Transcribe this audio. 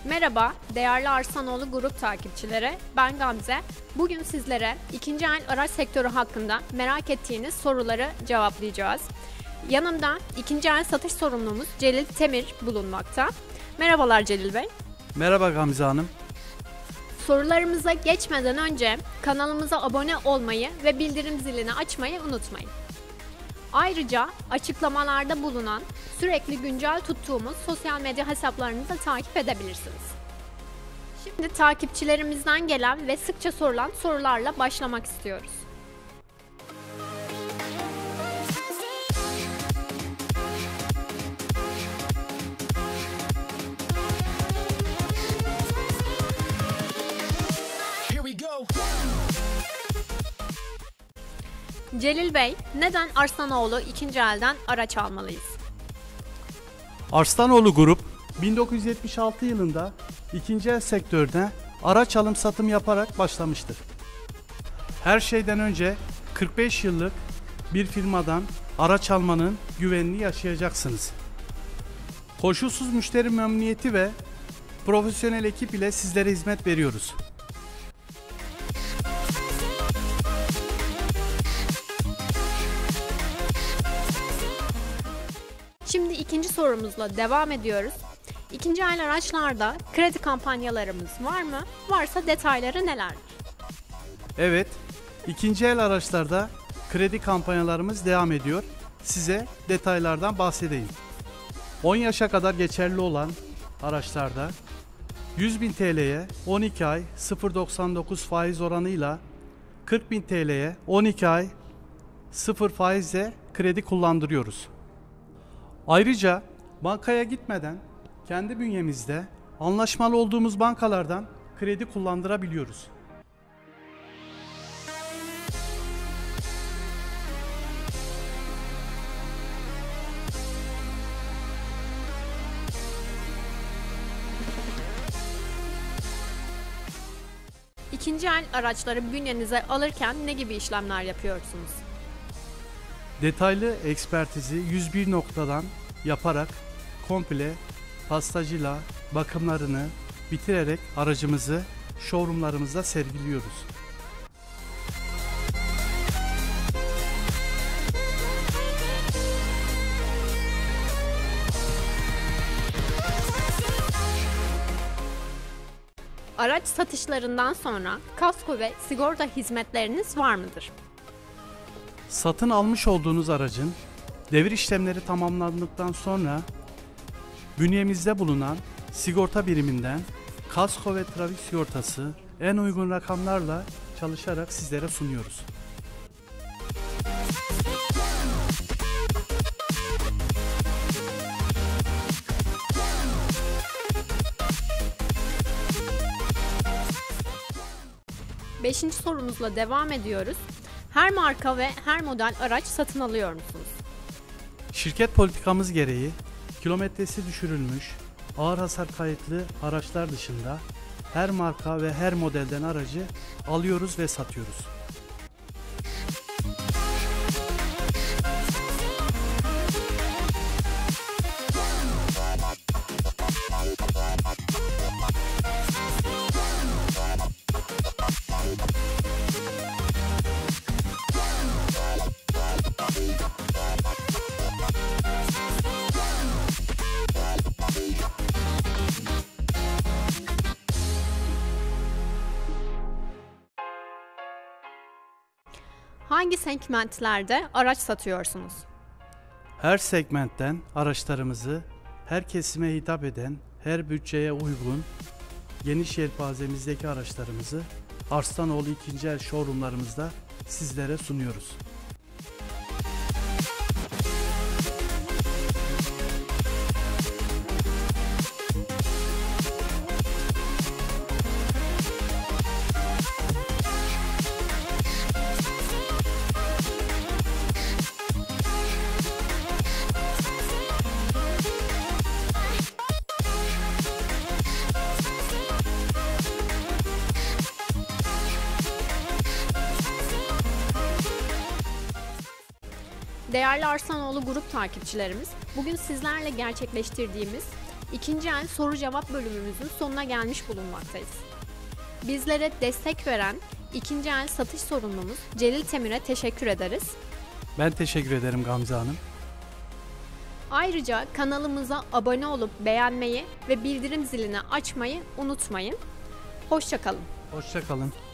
Merhaba, değerli Arslanoğlu grup takipçileri. Ben Gamze. Bugün sizlere ikinci el araç sektörü hakkında merak ettiğiniz soruları cevaplayacağız. Yanımda ikinci el satış sorumlumuz Celil Temir bulunmakta. Merhabalar Celil Bey. Merhaba Gamze Hanım. Sorularımıza geçmeden önce kanalımıza abone olmayı ve bildirim zilini açmayı unutmayın. Ayrıca açıklamalarda bulunan sürekli güncel tuttuğumuz sosyal medya hesaplarını da takip edebilirsiniz. Şimdi takipçilerimizden gelen ve sıkça sorulan sorularla başlamak istiyoruz. Celil Bey, neden Arslanoğlu ikinci elden araç almalıyız? Arslanoğlu Grup 1976 yılında ikinci el sektörüne araç alım satım yaparak başlamıştır. Her şeyden önce 45 yıllık bir firmadan araç almanın güvenini yaşayacaksınız. Koşulsuz müşteri memnuniyeti ve profesyonel ekip ile sizlere hizmet veriyoruz. Şimdi ikinci sorumuzla devam ediyoruz. İkinci el araçlarda kredi kampanyalarımız var mı? Varsa detayları nelerdir? Evet, ikinci el araçlarda kredi kampanyalarımız devam ediyor. Size detaylardan bahsedeyim. 10 yaşa kadar geçerli olan araçlarda 100.000 TL'ye 12 ay 0,99 faiz oranıyla 40.000 TL'ye 12 ay 0 faizle kredi kullandırıyoruz. Ayrıca bankaya gitmeden kendi bünyemizde anlaşmalı olduğumuz bankalardan kredi kullandırabiliyoruz. İkinci el araçları bünyenize alırken ne gibi işlemler yapıyorsunuz? Detaylı ekspertizi 101 noktadan yaparak komple pastacıyla bakımlarını bitirerek aracımızı showroomlarımızda sergiliyoruz. Araç satışlarından sonra kasko ve sigorta hizmetleriniz var mıdır? Satın almış olduğunuz aracın devir işlemleri tamamlandıktan sonra bünyemizde bulunan sigorta biriminden kasko ve trafik sigortası en uygun rakamlarla çalışarak sizlere sunuyoruz. Beşinci sorumuzla devam ediyoruz. Her marka ve her model araç satın alıyor musunuz? Şirket politikamız gereği kilometresi düşürülmüş, ağır hasar kayıtlı araçlar dışında her marka ve her modelden aracı alıyoruz ve satıyoruz. Hangi segmentlerde araç satıyorsunuz? Her segmentten araçlarımızı her kesime hitap eden, her bütçeye uygun, geniş yelpazemizdeki araçlarımızı Arslanoğlu ikinci el showroomlarımızda sizlere sunuyoruz. Değerli Arslanoğlu grup takipçilerimiz, bugün sizlerle gerçekleştirdiğimiz ikinci el soru cevap bölümümüzün sonuna gelmiş bulunmaktayız. Bizlere destek veren ikinci el satış sorumlumuz Celil Temir'e teşekkür ederiz. Ben teşekkür ederim Gamze Hanım. Ayrıca kanalımıza abone olup beğenmeyi ve bildirim zilini açmayı unutmayın. Hoşça kalın. Hoşça kalın.